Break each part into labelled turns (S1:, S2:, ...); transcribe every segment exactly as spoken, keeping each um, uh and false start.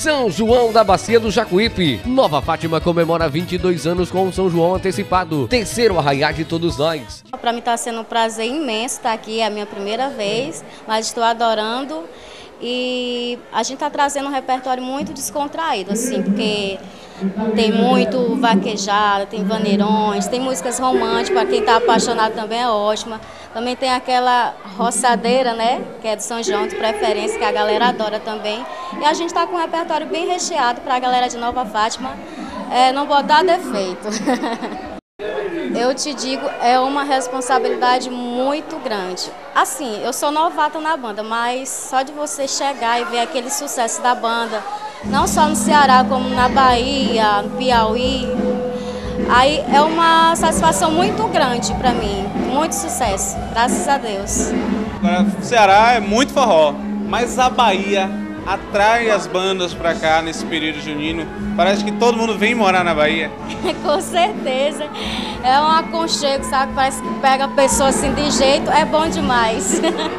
S1: São João da Bacia do Jacuípe. Nova Fátima comemora vinte e dois anos com o São João antecipado. Terceiro arraiá de todos nós.
S2: Para mim está sendo um prazer imenso estar aqui, é a minha primeira vez, mas estou adorando. E a gente está trazendo um repertório muito descontraído, assim, porque tem muito vaquejada, tem vaneirões, tem músicas românticas, para quem está apaixonado também é ótima. Também tem aquela roçadeira, né, que é do São João de preferência, que a galera adora também. E a gente está com um repertório bem recheado para a galera de Nova Fátima é, não botar defeito. Eu te digo, é uma responsabilidade muito grande. Assim, eu sou novata na banda, mas só de você chegar e ver aquele sucesso da banda, não só no Ceará, como na Bahia, no Piauí, aí é uma satisfação muito grande para mim, muito sucesso, graças a Deus.
S3: Agora, o Ceará é muito forró, mas a Bahia atrai as bandas para cá nesse período junino. Parece que todo mundo vem morar na Bahia.
S2: Com certeza. É um aconchego, sabe? Parece que pega a pessoa assim de jeito, é bom demais.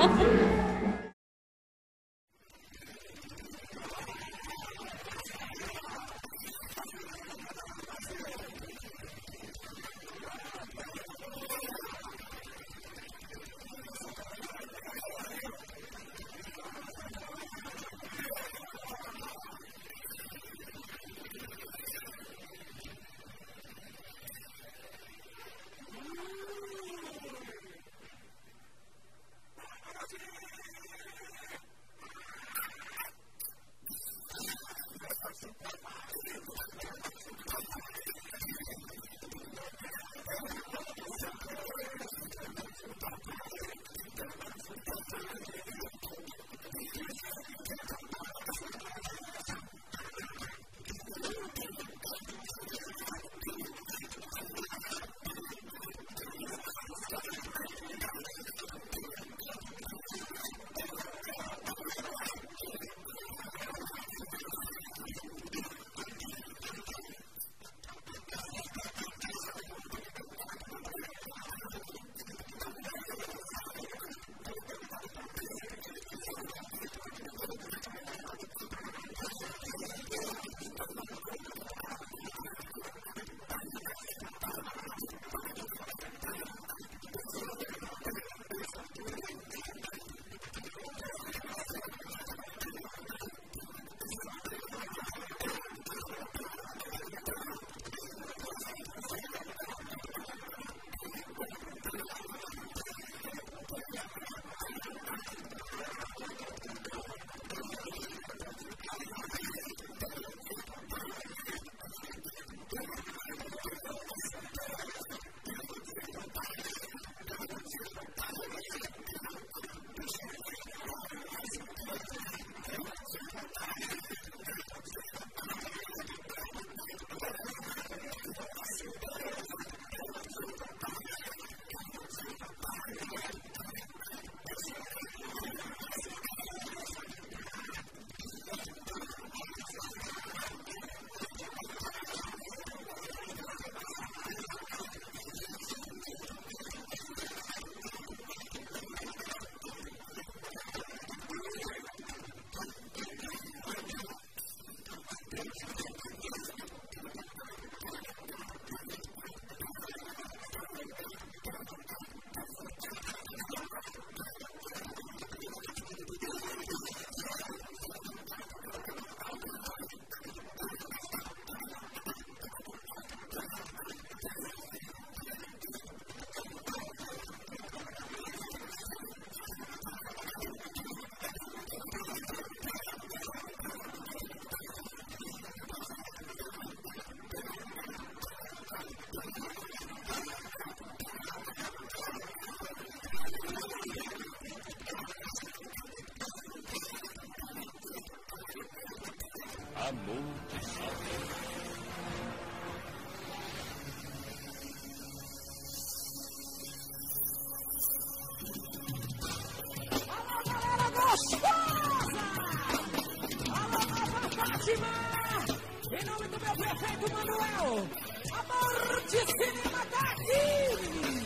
S4: Em nome do meu prefeito Manuel, Amor de Cinema tá aqui!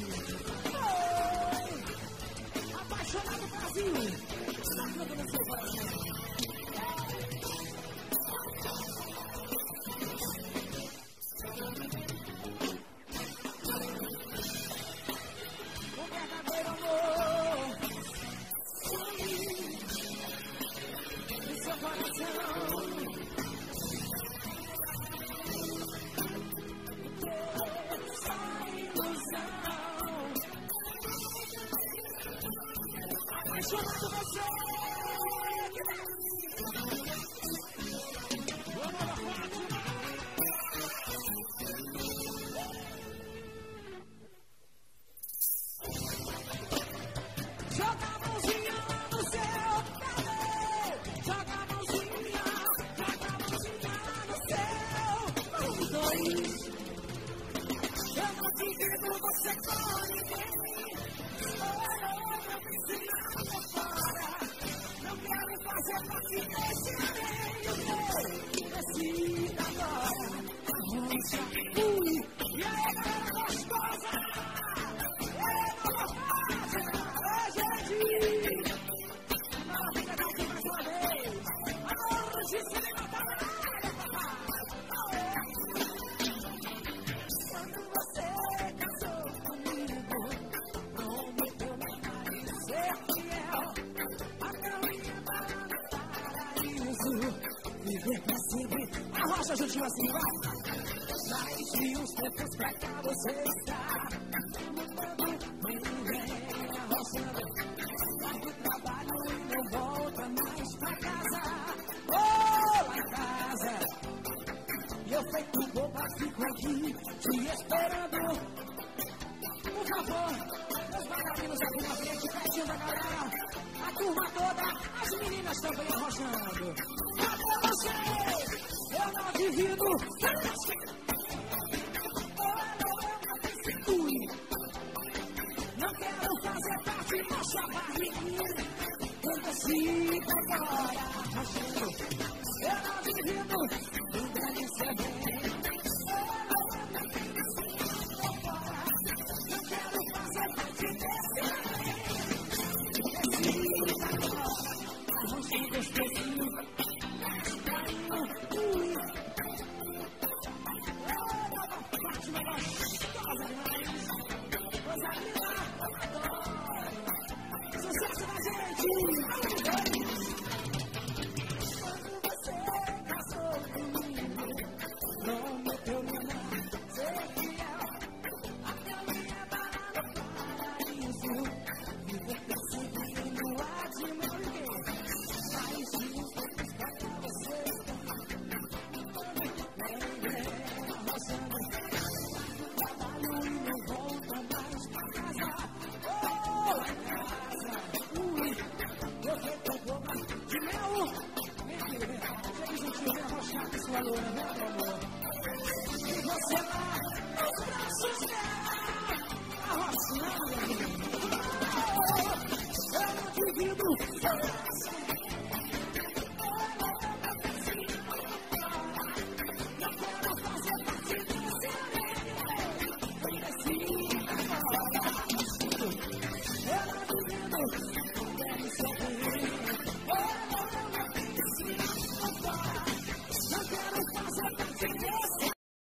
S4: Oh, apaixonado Brasil! Está tudo no seu coração. de cinema tá na área, papai. Quando você casou comigo, prometeu me amar e ser fiel. A caminha para no paraíso, viver pra sempre. Arrocha juntinho assim, vai. Mais de uns tempos pra cá você está mudando, vem arrochando. Vai pro trabalho e não volta mais pra casa. Oh, lá em casa. E eu feito boba fico aqui te esperando. Por favor, meus bailarinos aqui na frente, pertinho da galera. A turma toda, as meninas também arrochando. Até você, eu não divido. Não quero fazer parte da sua barriguinha. Quando fica agora arrochando, eu não divido. Ainda nem sei bem. Não quero fazer parte desse arrochando gostosinho. Ui. Fátima gostosa demais. Coisa linda, adoro. Sucesso da gente. Quando você casou comigo, prometeu me amar, ser fiel. A caminha para no paraíso, viver pra sempre no ar de meu ninguém. Mais de um tempo pra cá você está. Vem, vem, arrochando. Trabalho e não volta mais pra casa. Oh, lá em casa. Ui, eu sei que eu vou pra de mel. Vem aqui, vem. Chega juntinho, vem arrochar com sua loura, vem, meu amor. E você lá, nos braços dela, arrochando. Oh, eu não divido.